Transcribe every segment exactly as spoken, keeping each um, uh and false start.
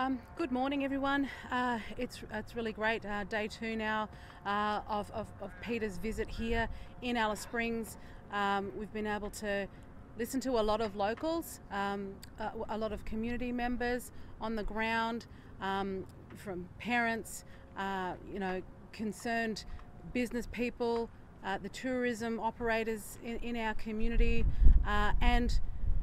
Um, good morning, everyone. Uh, it's it's really great. Uh, day two now uh, of, of, of Peter's visit here in Alice Springs. Um, we've been able to listen to a lot of locals, um, a, a lot of community members on the ground, um, from parents, uh, you know, concerned business people, uh, the tourism operators in, in our community, uh, and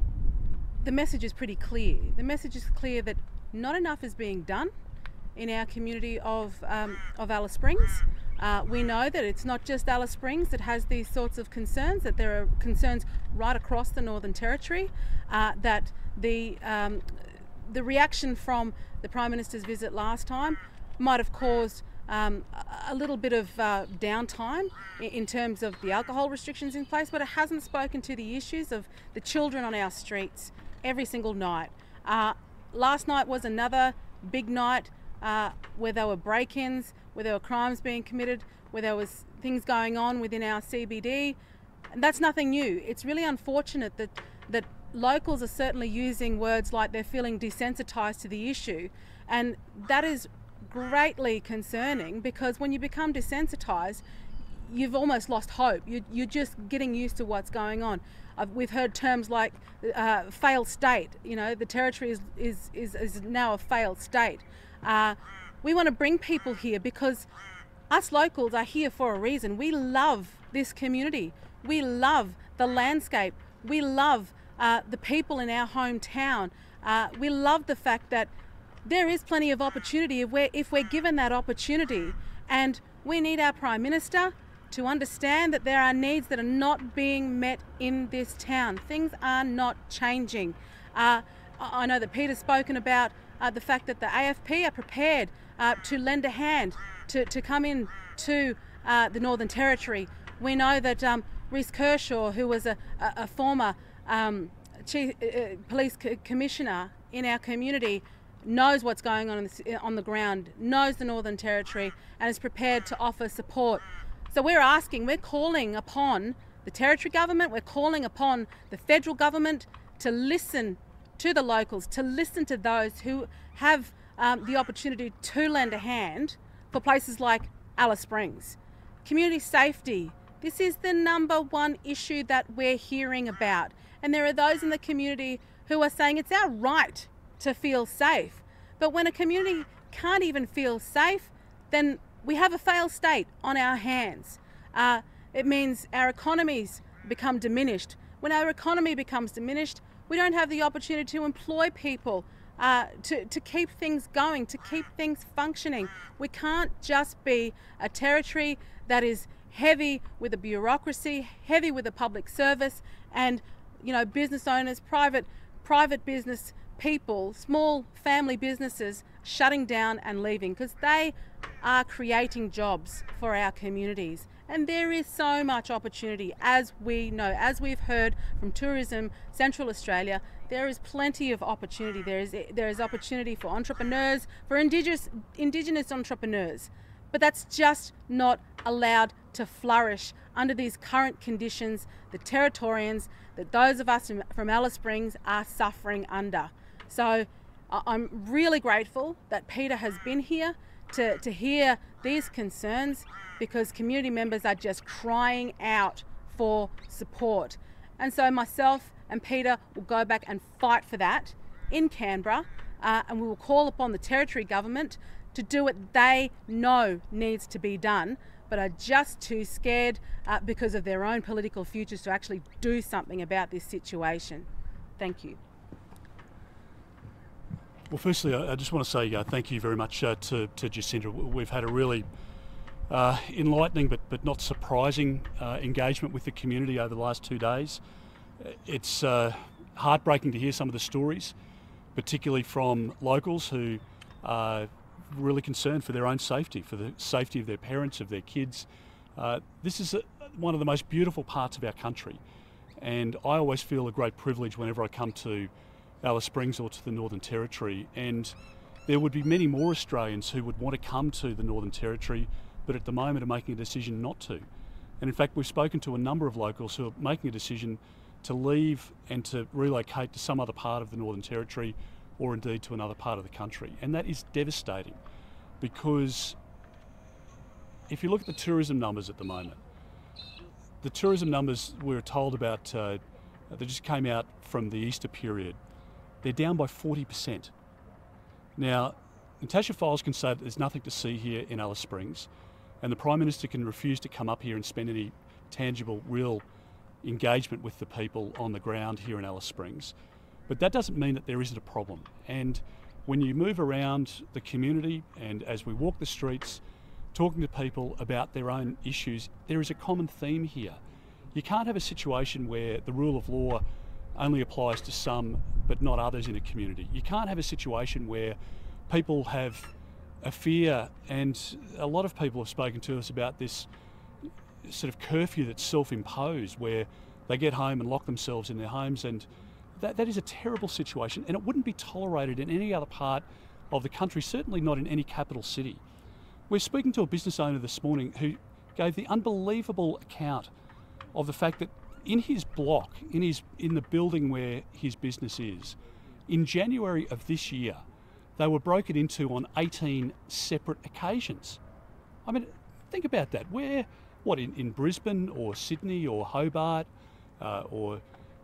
the message is pretty clear. The message is clear that not enough is being done in our community of, um, of Alice Springs. Uh, we know that it's not just Alice Springs that has these sorts of concerns, that there are concerns right across the Northern Territory, uh, that the, um, the reaction from the Prime Minister's visit last time might have caused um, a little bit of uh, downtime in terms of the alcohol restrictions in place, but it hasn't spoken to the issues of the children on our streets every single night. Uh, last night was another big night uh, where there were break-ins, where there were crimes being committed, where there was things going on within our C B D. And that's nothing new. It's really unfortunate that, that locals are certainly using words like they're feeling desensitised to the issue. And that is greatly concerning, because when you become desensitised, you've almost lost hope. You, you're just getting used to what's going on. I've, we've heard terms like uh, failed state. You know, the territory is, is, is, is now a failed state. Uh, we want to bring people here because us locals are here for a reason. We love this community. We love the landscape. We love uh, the people in our hometown. Uh, we love the fact that there is plenty of opportunity if we're, if we're given that opportunity. And we need our Prime Minister to understand that there are needs that are not being met in this town. Things are not changing. Uh, I know that Peter's spoken about uh, the fact that the A F P are prepared uh, to lend a hand to, to come in to uh, the Northern Territory. We know that um, Rhys Kershaw, who was a, a, a former um, chief, uh, police co commissioner in our community, knows what's going on in the, on the ground, knows the Northern Territory, and is prepared to offer support. So we're asking, we're calling upon the Territory government, we're calling upon the federal government to listen to the locals, to listen to those who have um, the opportunity to lend a hand for places like Alice Springs. Community safety, this is the number one issue that we're hearing about. And there are those in the community who are saying it's our right to feel safe. But when a community can't even feel safe, then we have a failed state on our hands. Uh, it means our economies become diminished. When our economy becomes diminished, we don't have the opportunity to employ people, uh, to, to keep things going, to keep things functioning. We can't just be a territory that is heavy with a bureaucracy, heavy with a public service, and you know, business owners, private, private business people, small family businesses shutting down and leaving, because they are creating jobs for our communities. And there is so much opportunity, as we know, as we've heard from Tourism Central Australia. There is plenty of opportunity. There is there is opportunity for entrepreneurs, for indigenous indigenous entrepreneurs, but that's just not allowed to flourish under these current conditions that Territorians, that those of us from Alice Springs are suffering under. So I'm really grateful that Peter has been here to, to hear these concerns, because community members are just crying out for support. And so myself and Peter will go back and fight for that in Canberra, uh, and we will call upon the Territory government to do what they know needs to be done, but are just too scared uh, because of their own political futures to actually do something about this situation. Thank you. Well, firstly, I just want to say uh, thank you very much uh, to, to Jacinta. We've had a really uh, enlightening but, but not surprising uh, engagement with the community over the last two days. It's uh, heartbreaking to hear some of the stories, particularly from locals who are really concerned for their own safety, for the safety of their parents, of their kids. Uh, this is a, one of the most beautiful parts of our country, and I always feel a great privilege whenever I come to Alice Springs or to the Northern Territory, and there would be many more Australians who would want to come to the Northern Territory, but at the moment are making a decision not to. And in fact, we've spoken to a number of locals who are making a decision to leave and to relocate to some other part of the Northern Territory or indeed to another part of the country. And that is devastating, because if you look at the tourism numbers at the moment, the tourism numbers we were told about, uh, they just came out from the Easter period, they're down by forty percent. Now, Natasha Files can say that there's nothing to see here in Alice Springs, and the Prime Minister can refuse to come up here and spend any tangible, real engagement with the people on the ground here in Alice Springs. But that doesn't mean that there isn't a problem. And when you move around the community, and as we walk the streets, talking to people about their own issues, there is a common theme here. You can't have a situation where the rule of law only applies to some but not others in a community. You can't have a situation where people have a fear, and a lot of people have spoken to us about this sort of curfew that's self-imposed, where they get home and lock themselves in their homes, and that, that is a terrible situation, and it wouldn't be tolerated in any other part of the country, certainly not in any capital city. We're speaking to a business owner this morning who gave the unbelievable account of the fact that in his block, in his in the building where his business is, in January of this year, they were broken into on eighteen separate occasions. I mean, think about that. Where, what, in, in Brisbane or Sydney or Hobart uh, or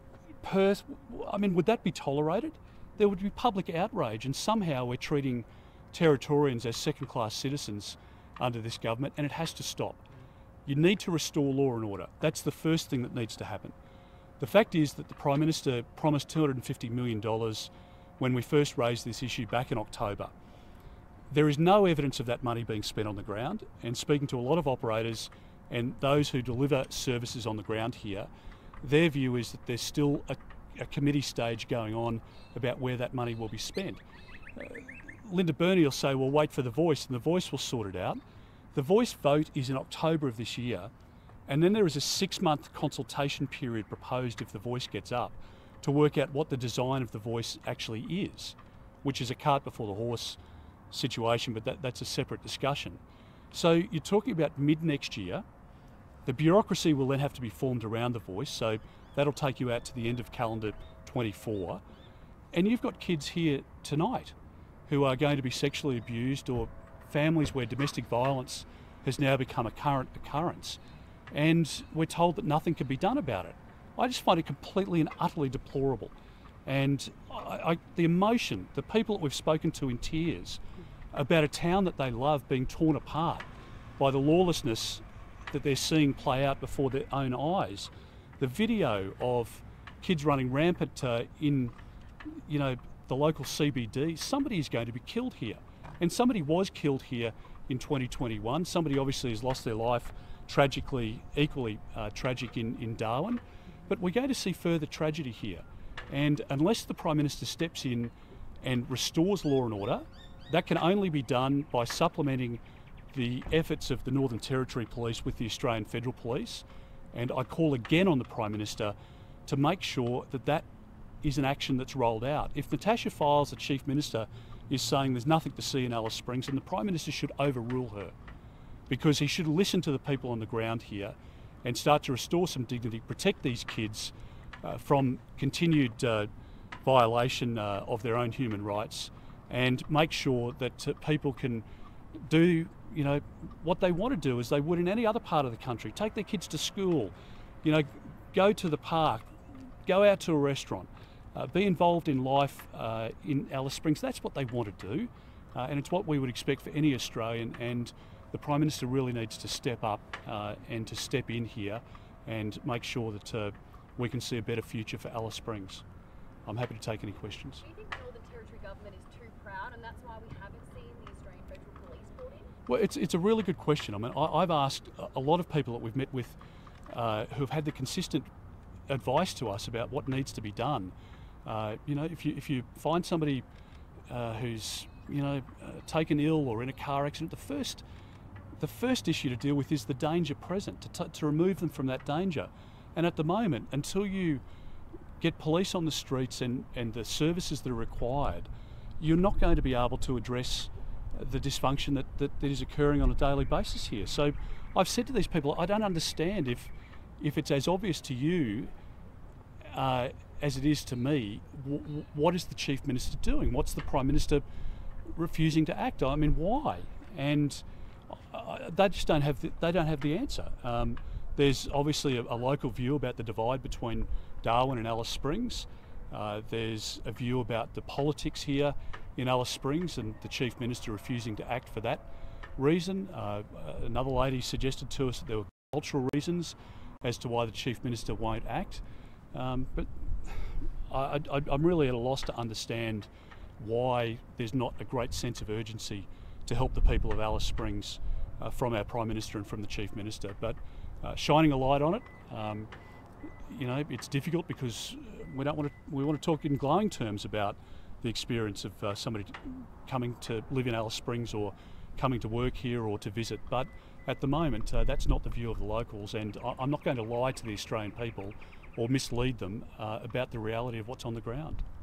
Perth, I mean, would that be tolerated? There would be public outrage, and somehow we're treating Territorians as second-class citizens under this government, and it has to stop. You need to restore law and order. That's the first thing that needs to happen. The fact is that the Prime Minister promised two hundred fifty million dollars when we first raised this issue back in October. There is no evidence of that money being spent on the ground, and speaking to a lot of operators and those who deliver services on the ground here, their view is that there's still a, a committee stage going on about where that money will be spent. Uh, Linda Burney will say, well, wait for the Voice, and the Voice will sort it out. The Voice vote is in October of this year, and then there is a six-month consultation period proposed if the Voice gets up to work out what the design of the Voice actually is, which is a cart before the horse situation, but that, that's a separate discussion. So you're talking about mid-next year. The bureaucracy will then have to be formed around the Voice, so that'll take you out to the end of calendar twenty-four. And you've got kids here tonight who are going to be sexually abused, or families where domestic violence has now become a current occurrence, and we're told that nothing can be done about it. I just find it completely and utterly deplorable. And I, I, the emotion, the people that we've spoken to in tears about a town that they love being torn apart by the lawlessness that they're seeing play out before their own eyes. The video of kids running rampant uh, in, you know, the local C B D. Somebody is going to be killed here. And somebody was killed here in twenty twenty-one. Somebody obviously has lost their life tragically, equally uh, tragic in, in Darwin. But we're going to see further tragedy here. And unless the Prime Minister steps in and restores law and order, that can only be done by supplementing the efforts of the Northern Territory Police with the Australian Federal Police. And I call again on the Prime Minister to make sure that that is an action that's rolled out. If Natasha Files, the Chief Minister, is saying there's nothing to see in Alice Springs, and the Prime Minister should overrule her, because he should listen to the people on the ground here and start to restore some dignity, protect these kids uh, from continued uh, violation uh, of their own human rights, and make sure that uh, people can do, you know, what they want to do as they would in any other part of the country. Take their kids to school, you know, go to the park, go out to a restaurant. Uh, be involved in life uh, in Alice Springs. That's what they want to do, uh, and it's what we would expect for any Australian, and the Prime Minister really needs to step up uh, and to step in here and make sure that uh, we can see a better future for Alice Springs. I'm happy to take any questions. Do you think the Northern Territory government is too proud, and that's why we haven't seen the Australian Federal Police brought in? Well, it's, it's a really good question. I mean, I, I've asked a lot of people that we've met with uh, who have had the consistent advice to us about what needs to be done. Uh, you know, if you if you find somebody uh, who's you know uh, taken ill or in a car accident, the first the first issue to deal with is the danger present, to t to remove them from that danger. And at the moment, until you get police on the streets and and the services that are required, you're not going to be able to address the dysfunction that that, that is occurring on a daily basis here. So I've said to these people, I don't understand if if it's as obvious to you Uh, as it is to me, w- what is the Chief Minister doing? What's the Prime Minister refusing to act? I mean, why? And uh, they just don't have the, they don't have the answer. Um, there's obviously a, a local view about the divide between Darwin and Alice Springs. Uh, there's a view about the politics here in Alice Springs and the Chief Minister refusing to act for that reason. Uh, another lady suggested to us that there were cultural reasons as to why the Chief Minister won't act. Um, but I, I, I'm really at a loss to understand why there's not a great sense of urgency to help the people of Alice Springs uh, from our Prime Minister and from the Chief Minister. But uh, shining a light on it, um, you know, it's difficult because we don't want to. We want to talk in glowing terms about the experience of uh, somebody coming to live in Alice Springs or coming to work here or to visit. But at the moment, uh, that's not the view of the locals, and I- I'm not going to lie to the Australian people or mislead them uh, about the reality of what's on the ground.